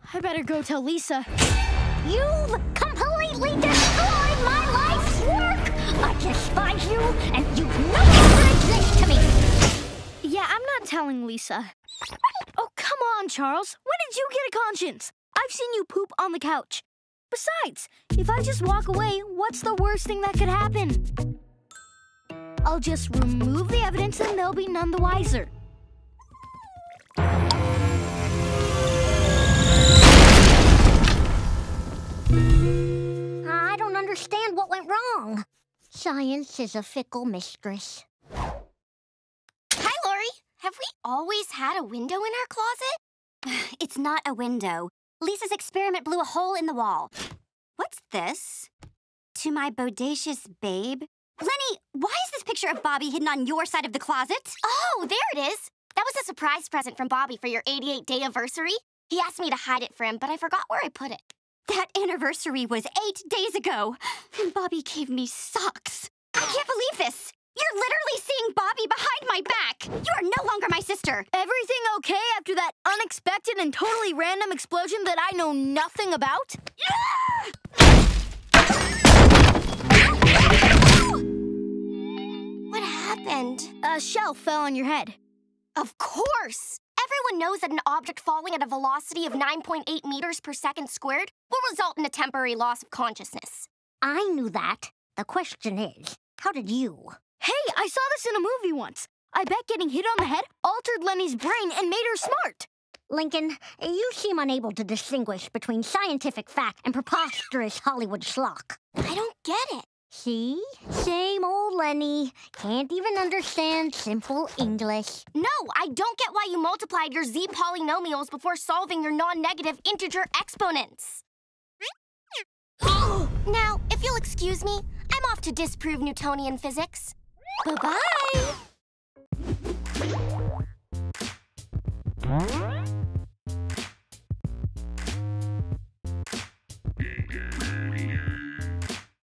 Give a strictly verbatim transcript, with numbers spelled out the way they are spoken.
I better go tell Lisa. You've completely destroyed my life's work! I despise you, and you no longer exist to me! Yeah, I'm not telling Lisa. Oh, come on, Charles. When did you get a conscience? I've seen you poop on the couch. Besides, if I just walk away, what's the worst thing that could happen? I'll just remove the evidence and they'll be none the wiser. I don't understand what went wrong. Science is a fickle mistress. Hi, Lori. Have we always had a window in our closet? It's not a window. Lisa's experiment blew a hole in the wall. What's this? To my bodacious babe. Lenny, why is this picture of Bobby hidden on your side of the closet? Oh, there it is. That was a surprise present from Bobby for your eighty-eight day anniversary. He asked me to hide it for him, but I forgot where I put it. That anniversary was eight days ago, and Bobby gave me socks. I can't believe this. You're literally seeing Bobby behind my back. You are no longer my sister. Everything okay after that unexpected and totally random explosion that I know nothing about? What happened? A shell fell on your head. Of course! Everyone knows that an object falling at a velocity of nine point eight meters per second squared will result in a temporary loss of consciousness. I knew that. The question is, how did you? Hey, I saw this in a movie once. I bet getting hit on the head altered Lenny's brain and made her smart. Lincoln, you seem unable to distinguish between scientific fact and preposterous Hollywood schlock. I don't get it. See? Same old Lenny. Can't even understand simple English. No, I don't get why you multiplied your z polynomials before solving your non-negative integer exponents. Now, if you'll excuse me, I'm off to disprove Newtonian physics. Bye-bye.